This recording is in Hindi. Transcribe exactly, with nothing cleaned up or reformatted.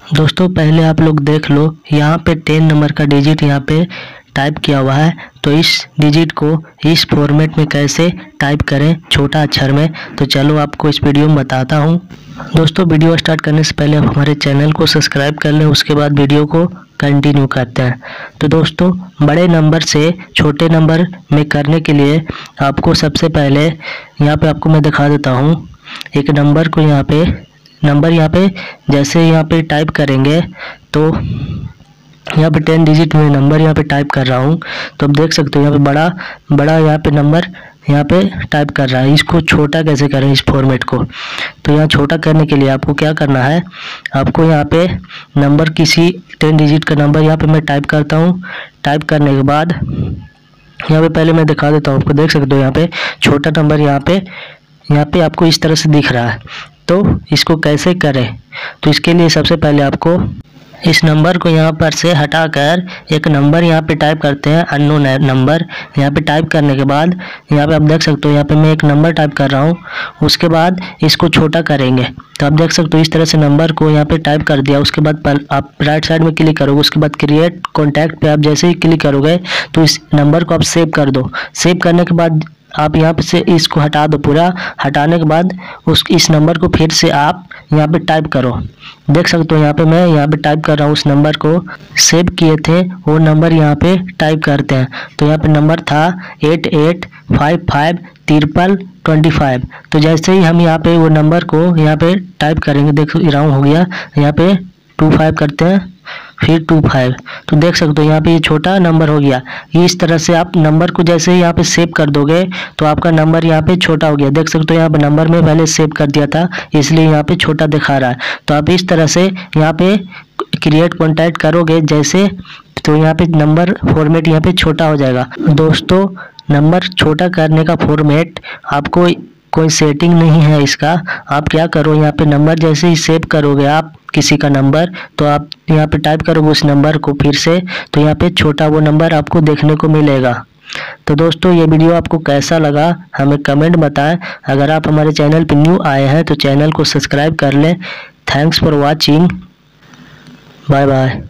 दोस्तों पहले आप लोग देख लो, यहाँ पे टेन नंबर का डिजिट यहाँ पे टाइप किया हुआ है। तो इस डिजिट को इस फॉर्मेट में कैसे टाइप करें छोटा अक्षर में, तो चलो आपको इस वीडियो में बताता हूँ। दोस्तों वीडियो स्टार्ट करने से पहले आप हमारे चैनल को सब्सक्राइब कर लें, उसके बाद वीडियो को कंटिन्यू करते हैं। तो दोस्तों बड़े नंबर से छोटे नंबर में करने के लिए आपको सबसे पहले यहाँ पे आपको मैं दिखा देता हूँ। एक नंबर को यहाँ पे नंबर यहाँ पे जैसे यहाँ पे टाइप करेंगे तो यहाँ पे टेन डिजिट में नंबर यहाँ पे टाइप कर रहा हूँ। तो आप देख सकते हो यहाँ पे बड़ा बड़ा यहाँ पे नंबर यहाँ पे टाइप कर रहा है। इसको छोटा कैसे करें इस फॉर्मेट को, तो यहाँ छोटा करने के लिए आपको क्या करना है, आपको यहाँ पे नंबर किसी टेन डिजिट का नंबर यहाँ पे मैं टाइप करता हूँ। टाइप करने के बाद यहाँ पे पहले मैं दिखा देता हूँ आपको, देख सकते हो यहाँ पे छोटा नंबर यहाँ पे यहाँ पे आपको इस तरह से दिख रहा है। तो इसको कैसे करें, तो इसके लिए सबसे पहले आपको इस नंबर को यहाँ पर से हटाकर एक नंबर यहाँ पे टाइप करते हैं, अननोन नंबर। यहाँ पे टाइप करने के बाद यहाँ पे आप देख सकते हो यहाँ पे मैं एक नंबर टाइप कर रहा हूँ। उसके बाद इसको छोटा करेंगे तो आप देख सकते हो इस तरह से नंबर को यहाँ पे टाइप कर दिया। उसके बाद आप राइट साइड में क्लिक करोगे, उसके बाद क्रिएट कॉन्टैक्ट पे आप जैसे ही क्लिक करोगे तो इस नंबर को आप सेव कर दो। सेव करने के बाद आप यहाँ पे से इसको हटा दो पूरा। हटाने के बाद उस इस नंबर को फिर से आप यहाँ पे टाइप करो। देख सकते हो यहाँ पे मैं यहाँ पे टाइप कर रहा हूँ, उस नंबर को सेव किए थे वो नंबर यहाँ पे टाइप करते हैं। तो यहाँ पे नंबर था eight eight five five triple twenty five. तो जैसे ही हम यहाँ पे वो नंबर को यहाँ पे टाइप करेंगे, देखो राउंड हो गया, यहाँ पे टू फाइव करते हैं फिर टू फाइव। तो देख सकते हो यहाँ पे ये छोटा नंबर हो गया। इस तरह से आप नंबर को जैसे ही यहाँ पे सेव कर दोगे तो आपका नंबर यहाँ पे छोटा हो गया। देख सकते हो यहाँ पे नंबर में पहले सेव कर दिया था इसलिए यहाँ पे छोटा दिखा रहा है। तो आप इस तरह से यहाँ पे क्रिएट कॉन्टैक्ट करोगे जैसे, तो यहाँ पे नंबर फॉर्मेट यहाँ पे छोटा हो जाएगा। दोस्तों नंबर छोटा करने का फॉर्मेट आपको कोई सेटिंग नहीं है इसका। आप क्या करो, यहाँ पे नंबर जैसे ही सेव करोगे आप किसी का नंबर, तो आप यहाँ पे टाइप करोगे उस नंबर को फिर से, तो यहाँ पे छोटा वो नंबर आपको देखने को मिलेगा। तो दोस्तों ये वीडियो आपको कैसा लगा हमें कमेंट बताएं। अगर आप हमारे चैनल पर न्यू आए हैं तो चैनल को सब्सक्राइब कर लें। Thanks for watching, bye bye.